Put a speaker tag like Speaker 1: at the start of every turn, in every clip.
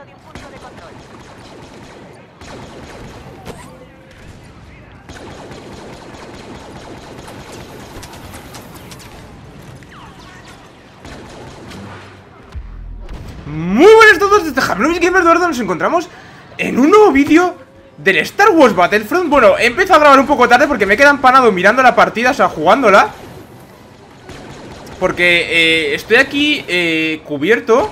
Speaker 1: Muy buenas a todos, desde Hamlovis Gamers, donde nos encontramos en un nuevo vídeo del Star Wars Battlefront. Bueno, he empezado a grabar un poco tarde porque me he quedado empanado mirando la partida, o sea, jugándola. Porque estoy aquí cubierto.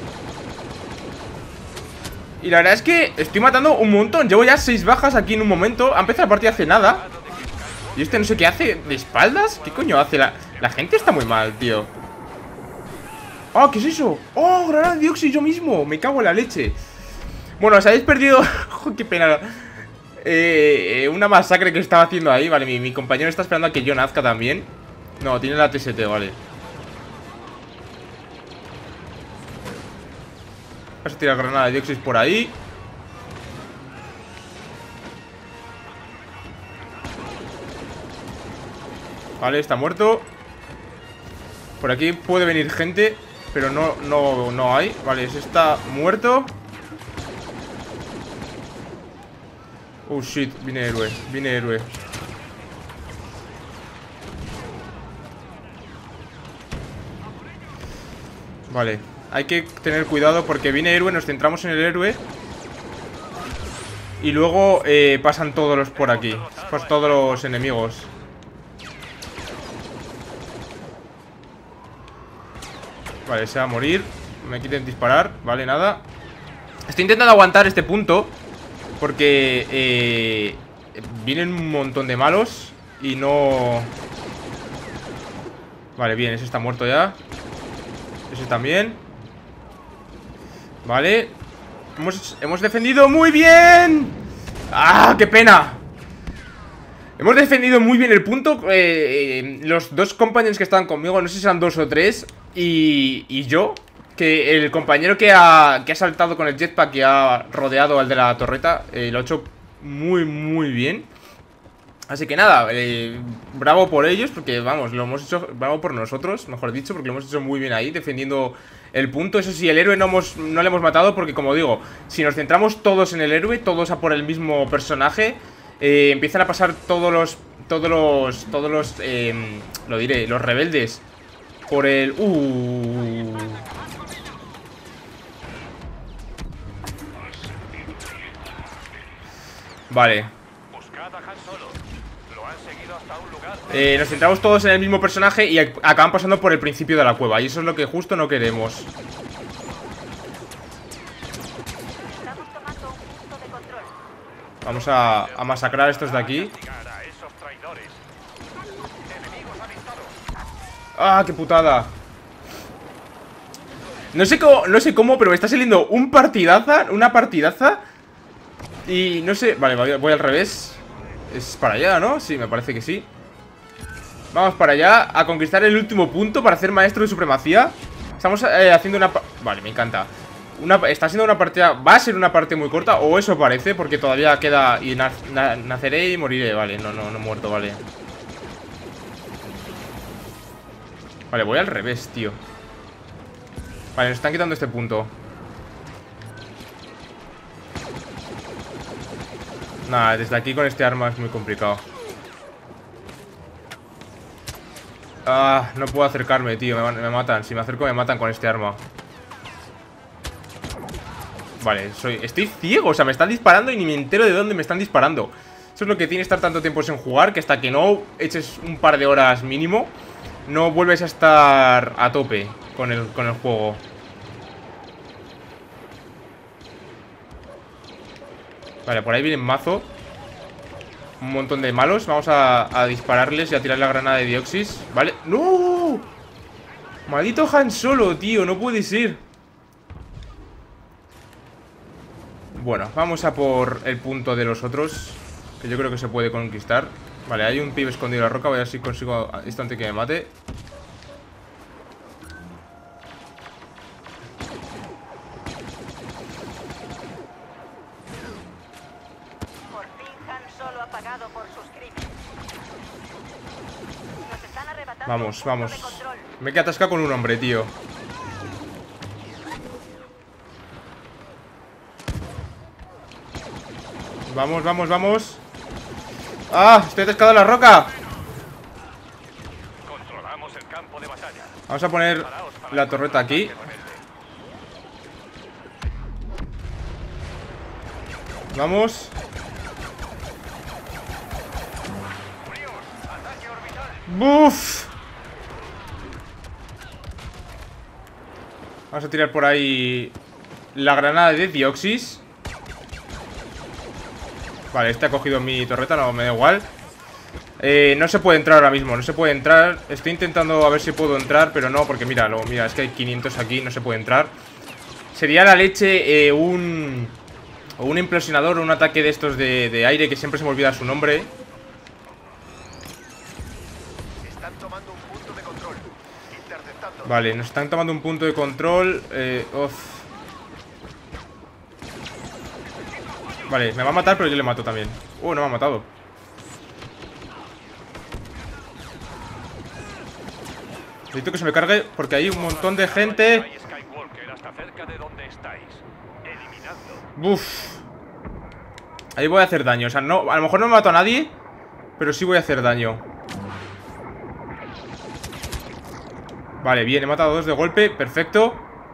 Speaker 1: Y la verdad es que estoy matando un montón. Llevo ya 6 bajas aquí en un momento. Ha empezado la partida hace nada. Y este no sé qué hace, ¿de espaldas? ¿Qué coño hace? La gente está muy mal, tío. ¡Oh, qué es eso! ¡Oh, granada de Dioxis yo mismo! Me cago en la leche. Bueno, os habéis perdido... ¡Qué pena! Una masacre que estaba haciendo ahí. Vale, mi compañero está esperando a que yo nazca también. No, tiene la TST, vale. Vamos a tirar granada de Dioxis por ahí. Vale, está muerto. Por aquí puede venir gente, pero no hay. Vale, ese está muerto. Oh shit, viene héroe, viene héroe. Vale, hay que tener cuidado porque viene héroe, nos centramos en el héroe. Y luego pasan todos los por aquí, pues todos los enemigos. Vale, se va a morir. Me quiten disparar, vale, nada. Estoy intentando aguantar este punto porque vienen un montón de malos y no... Vale, bien, ese está muerto ya. Ese también. Vale. Hemos defendido muy bien. ¡Ah, qué pena! Hemos defendido muy bien el punto. Los dos compañeros que estaban conmigo, no sé si eran 2 o 3. Y yo, que el compañero que ha saltado con el jetpack y ha rodeado al de la torreta, lo ha hecho muy bien. Así que nada, bravo por ellos, porque vamos, lo hemos hecho, bravo por nosotros, mejor dicho, porque lo hemos hecho muy bien ahí, defendiendo el punto. Eso sí, el héroe no le hemos matado porque, como digo, si nos centramos todos en el héroe, todos a por el mismo personaje, empiezan a pasar todos los lo diré, los rebeldes por el... Vale. Nos centramos todos en el mismo personaje y acaban pasando por el principio de la cueva. Y eso es lo que justo no queremos. Vamos a masacrar a estos de aquí. ¡Ah, qué putada! No sé cómo, pero me está saliendo una partidaza. Y no sé... Vale, voy al revés. Es para allá, ¿no? Sí, me parece que sí. Vamos para allá, a conquistar el último punto para hacer maestro de supremacía. Estamos haciendo una... Vale, me encanta. Está siendo una partida... Va a ser una parte muy corta, o eso parece, porque todavía queda... Y naceré y moriré, vale, no he muerto, vale. Vale, voy al revés, tío. Vale, nos están quitando este punto. Nada, desde aquí con este arma es muy complicado. Ah, no puedo acercarme, tío, me matan. Si me acerco me matan con este arma. Vale, estoy ciego, o sea, me están disparando y ni me entero de dónde me están disparando. Eso es lo que tiene estar tanto tiempo sin jugar, que hasta que no eches un par de horas mínimo, no vuelves a estar a tope con el juego. Vale, por ahí vienen mazo. Un montón de malos. Vamos a dispararles y a tirar la granada de Dioxis. Vale. ¡No! Maldito Han Solo, tío. No puede ser. Bueno, vamos a por el punto de los otros, que yo creo que se puede conquistar. Vale, hay un pibe escondido en la roca. Voy a ver si consigo esto antes que me mate. Vamos. Me he quedado atascado con un hombre, tío. Vamos, vamos, vamos. ¡Ah! Estoy atascado en la roca.
Speaker 2: Controlamos el campo de batalla.
Speaker 1: Vamos a poner la torreta aquí. Vamos. ¡Buf! Vamos a tirar por ahí la granada de Dioxis. Vale, este ha cogido mi torreta, no, me da igual. No se puede entrar ahora mismo, no se puede entrar. Estoy intentando a ver si puedo entrar, pero no, porque mira, mira, es que hay 500 aquí, no se puede entrar. Sería la leche un implosionador o un ataque de estos de aire, que siempre se me olvida su nombre.
Speaker 2: Están tomando un punto de control. Interceptando.
Speaker 1: Vale, nos están tomando un punto de control. Vale, me va a matar, pero yo le mato también. No me ha matado. Necesito que se me cargue porque hay un montón de gente.
Speaker 2: Hay Skywalker hasta cerca de donde estáis. Eliminadlo.
Speaker 1: Buf. Ahí voy a hacer daño. O sea, no, a lo mejor no me mato a nadie, pero sí voy a hacer daño. Vale, bien, he matado a 2 de golpe. Perfecto.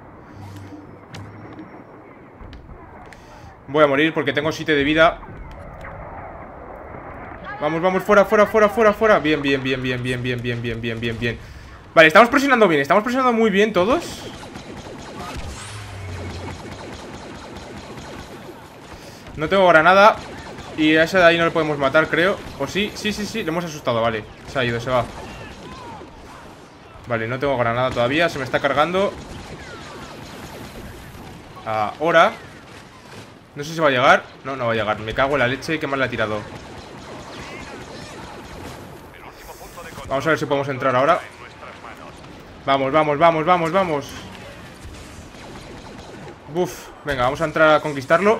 Speaker 1: Voy a morir porque tengo 7 de vida. Vamos, vamos, fuera, fuera, fuera, fuera, fuera. Bien, bien, bien, bien, bien, bien, bien, bien, bien, bien, bien. Vale, estamos presionando bien, estamos presionando muy bien todos. No tengo granada. Y a ese de ahí no le podemos matar, creo. ¿O sí? Sí, sí, sí, le hemos asustado, vale. Se ha ido, se va. Vale, no tengo granada todavía, se me está cargando. Ahora. No sé si va a llegar. No, no va a llegar, me cago en la leche. ¿Qué mal le ha tirado? Vamos a ver si podemos entrar ahora. Vamos, vamos, vamos, vamos, vamos. Buf, venga, vamos a entrar a conquistarlo.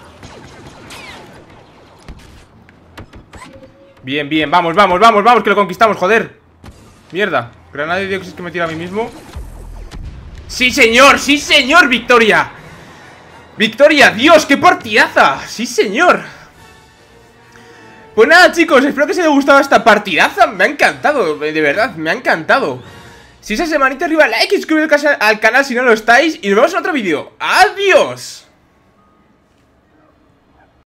Speaker 1: Bien, bien, vamos, vamos, vamos, vamos, que lo conquistamos, joder. Mierda, granada de Dioxis que me tira a mí mismo. ¡Sí, señor, victoria! ¡Victoria! ¡Dios, qué partidaza! ¡Sí, señor! Pues nada, chicos, espero que os haya gustado esta partidaza. Me ha encantado, de verdad, me ha encantado. Si es esa manita arriba, like y suscribiros al canal si no lo estáis. Y nos vemos en otro vídeo. ¡Adiós!